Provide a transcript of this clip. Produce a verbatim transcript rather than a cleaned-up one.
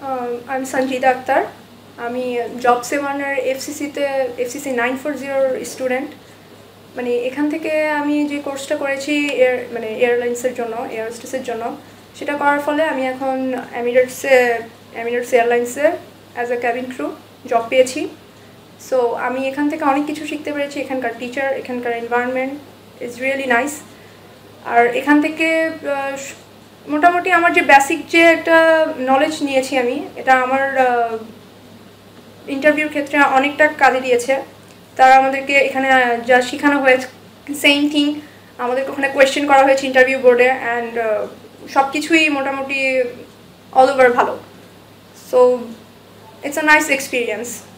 আমি সঞ্জিদা আক্তার, আমি জব সেভানের এফসিসিতে এফসিসি নাইন ফোর জিরোর স্টুডেন্ট। মানে এখান থেকে আমি যে কোর্সটা করেছি এয়ার মানে এয়ারলাইন্সের জন্য, এয়ার-হোস্টেসের জন্য, সেটা করার ফলে আমি এখন এমিরেটসে এমিরেটস এয়ারলাইন্সে as a cabin crew job পেয়েছি। সো আমি এখান থেকে অনেক কিছু শিখতে পেরেছি। এখানকার টিচার, এখানকার এনভায়রনমেন্ট ইজ রিয়েলি নাইস। আর এখান থেকে মোটামুটি আমার যে বেসিক যে একটা নলেজ নিয়েছি আমি, এটা আমার ইন্টারভিউর ক্ষেত্রে অনেকটা কাজে দিয়েছে। তারা আমাদেরকে এখানে যা শেখানো হয়েছে সেম থিং আমাদেরকে ওখানে কোয়েশ্চেন করা হয়েছে ইন্টারভিউ বোর্ডে, অ্যান্ড সব কিছুই মোটামুটি অল ওভার ভালো। So it's a nice experience.